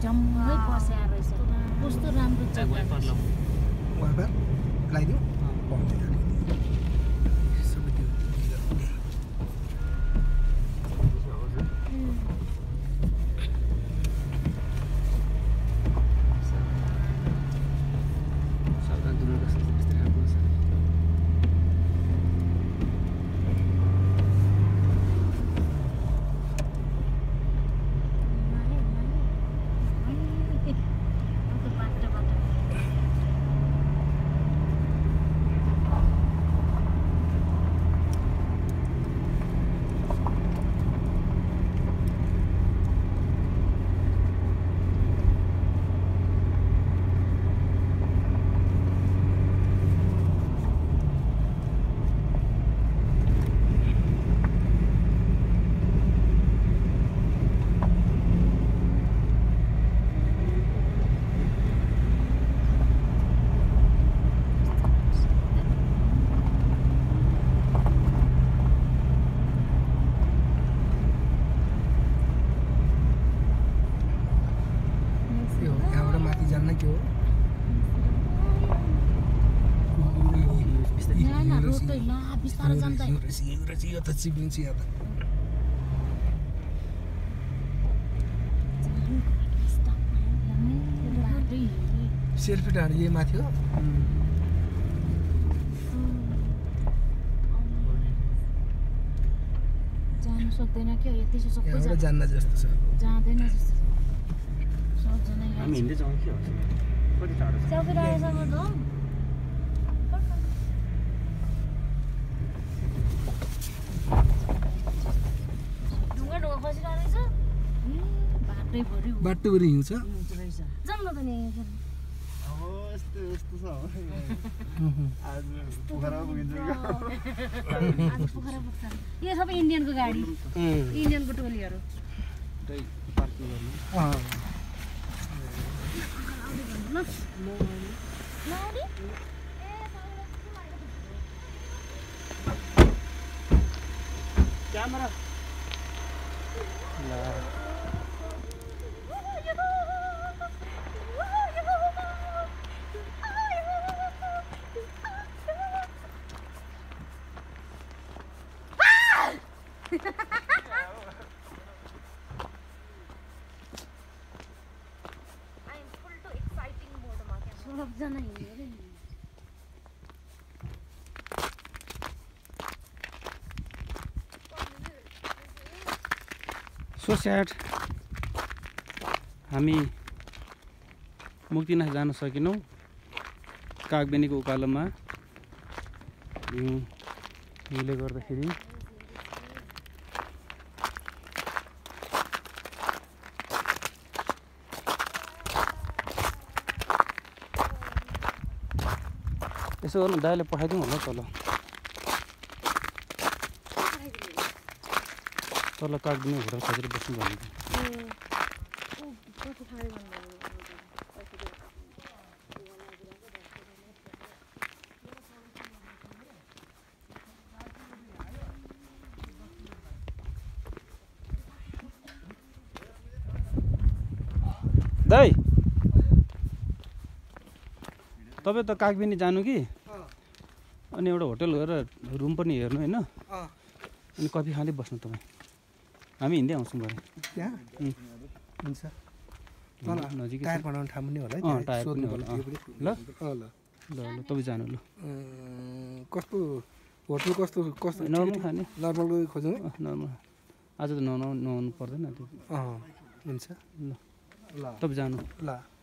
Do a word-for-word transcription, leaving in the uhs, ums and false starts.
जम्मै बस्या रहेछ कस्तो राम्रो छ वाइपर लगाइदिउ सबै त्यो यो त चिप्लिन्छ यहाँ त सेल्फी डाँड यही माथि हो जानु सक्दैन के यति छ सबै यहाँबाट जान्न जस्तो छ जाँदैन जस्तो छ सक्दैन हामी हिँड्दै जाउँ के हो कति टाढो छ सेल्फी डाँडासम्म जाउँ बाटोभरि हिउँछ जाउँ न त नि अब यस्तो यस्तो छ आज पोखरा पुगिन्छ आज पोखरा पुग्छ यो सबै इन्डियनको गाडी इन्डियनको टोलीहरू त्यही पार्किङ गर्नु क्यामेरा सो स्याड हामी मुक्तिनाथ जान सकेनौँ कागबेनीको उकालोमा हिउँले गर्दाखेरि यसो गर्नु दाइले पठाइदिउँ होला तल तल कागबेनी होटल खोजेर बस्नु भनेको दाइ तपाईँ त कागबेनी जानु कि अनि एउटा होटल गएर रुम पनि हेर्नु होइन अनि कफी खाँदै बस्नु तपाईँ हामी हिँड्दै आउँछौँ गरे त्यहाँ हुन्छ नजिकै टायर बनाउने ठाउँ पनि होला अँ टायर पनि होला ल ल ल ल तपाईँ जानु ल कस्तो होटल कस्तो कस्तो नर्मल खाने नर्मल खोजौँ नर्मल आज त नुहाउनु नुहाउनु पर्दैन त्यो अँ हुन्छ ल ल तपाईँ जानु ल